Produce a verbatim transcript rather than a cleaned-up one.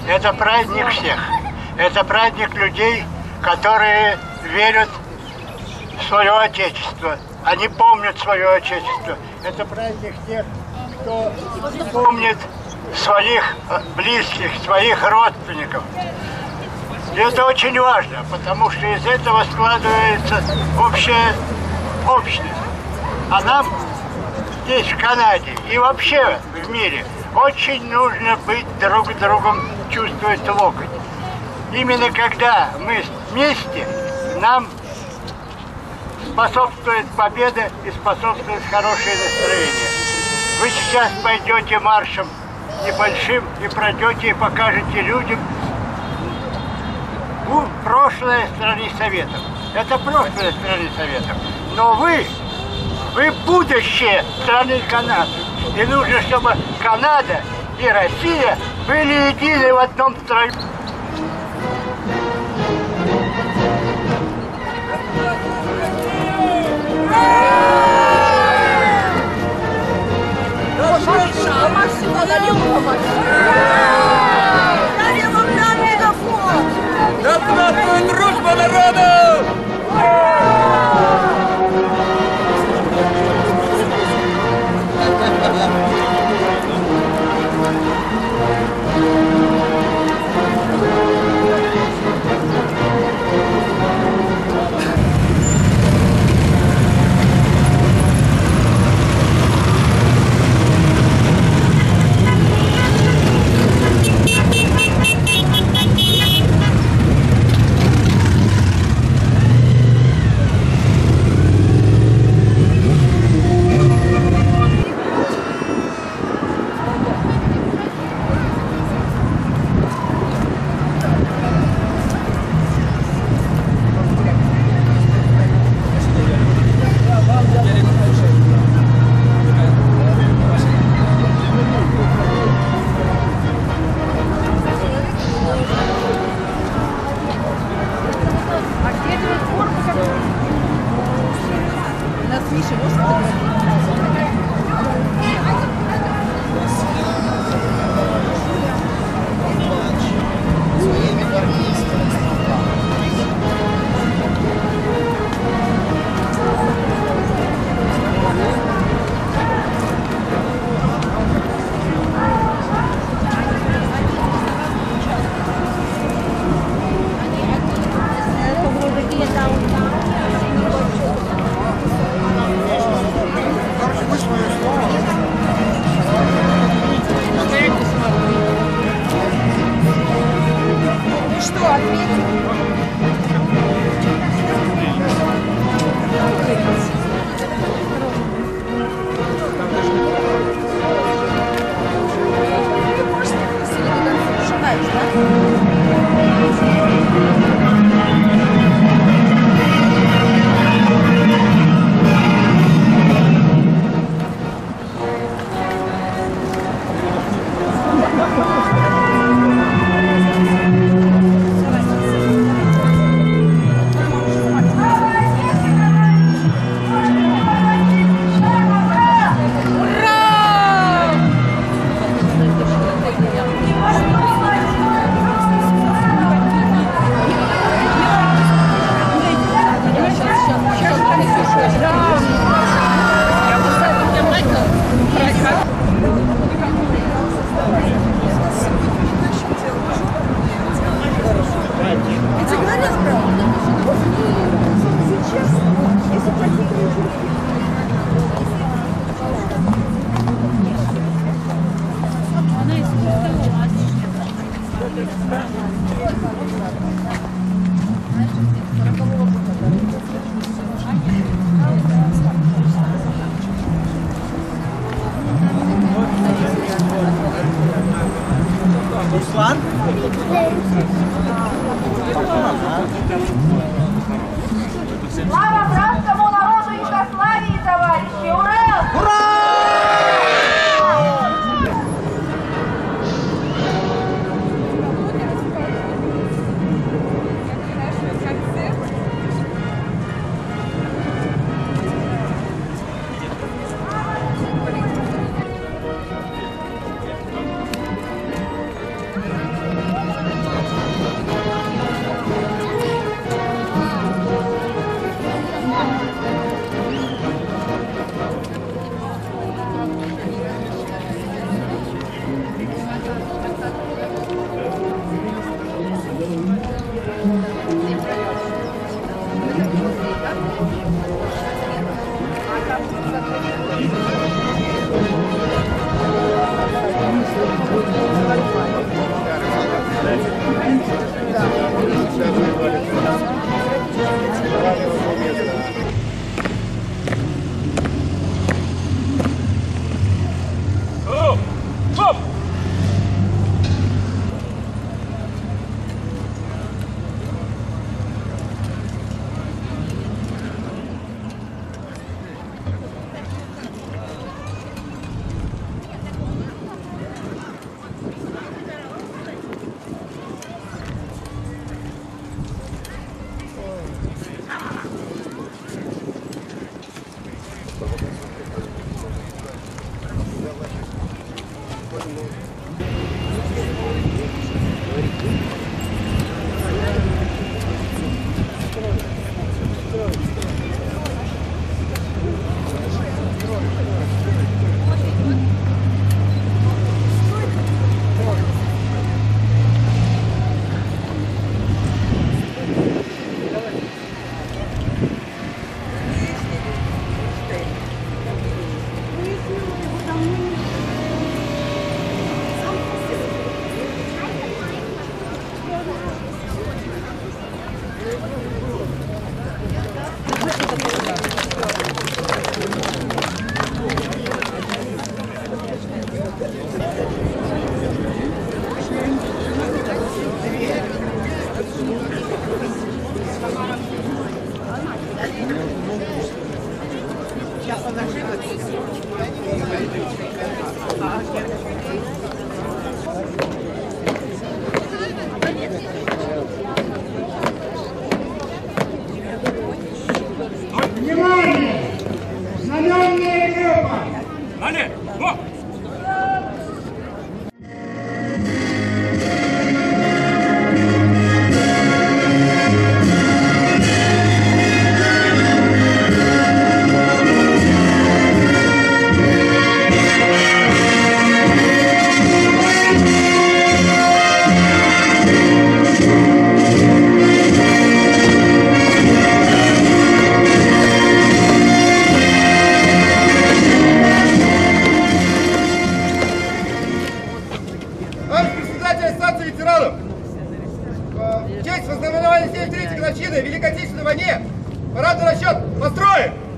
Это праздник всех. Это праздник людей, которые верят в свое Отечество. Они помнят свое Отечество. Это праздник тех, кто помнит своих близких, своих родственников. И это очень важно, потому что из этого складывается общая общность. А нам здесь, в Канаде, и вообще в мире, очень нужно быть друг с другом, чувствовать локоть. Именно когда мы вместе, нам способствует победа и способствует хорошее настроение. Вы сейчас пойдете маршем небольшим и пройдете и покажете людям прошлое страны Советов. Это прошлое страны Советов. Но вы, вы будущее страны Канады. И нужно, чтобы Канада и Россия были едины в одном строю. Да здравствует дружба народов! Руслан? Слава братскому народу Югославии, товарищи! Ура! Ура! ветеранов! В честь вознаменования семьдесят третьей годовщины Великой Отечественной войне парадный расчет построен!